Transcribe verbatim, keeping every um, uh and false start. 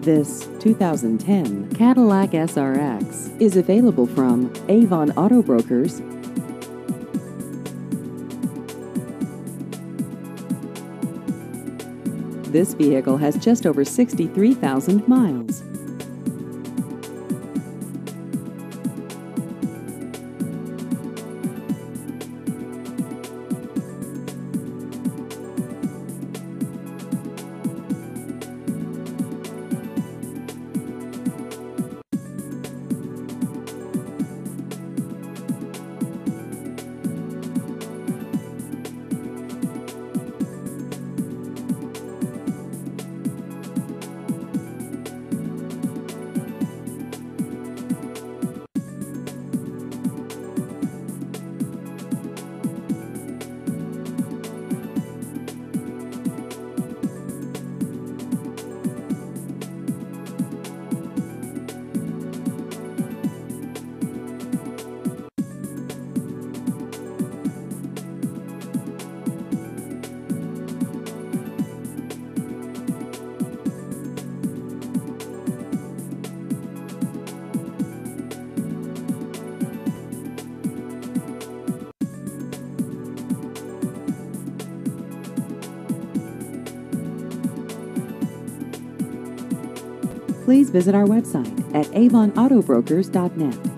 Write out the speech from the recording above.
This two thousand ten Cadillac S R X is available from Avon Auto Brokers. This vehicle has just over sixty-three thousand miles. Please visit our website at avon auto brokers dot net.